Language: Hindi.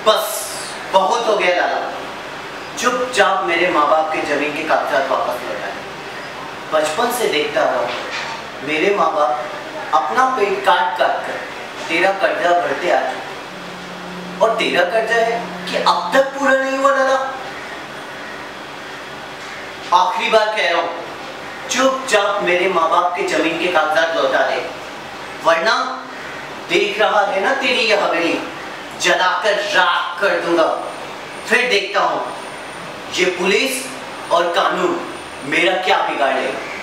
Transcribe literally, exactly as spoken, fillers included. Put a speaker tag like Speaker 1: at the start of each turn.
Speaker 1: बस बहुत हो गया लाला, चुपचाप मेरे माँ बाप के जमीन के कागजात वापस लौटाए। बचपन से देखता रहा मेरे माँ बाप अपना पेट काट काट कर तेरा कर्जा भरते आ चुके, और तेरा कर्जा है कि अब तक पूरा नहीं हुआ लाला। आखिरी बार कह रहा हूं, चुपचाप मेरे माँ बाप के जमीन के कागजात लौटा दे, वरना देख रहा है ना तेरी यह हवेली जलाकर राख कर दूंगा। फिर देखता हूं ये पुलिस और कानून मेरा क्या बिगाड़ेगा।